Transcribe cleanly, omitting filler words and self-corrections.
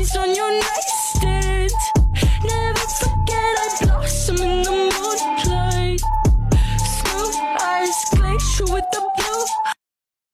eyes on your nightstand. Never forget I blossom in the moonlight. Smooth eyes, glacier with the blue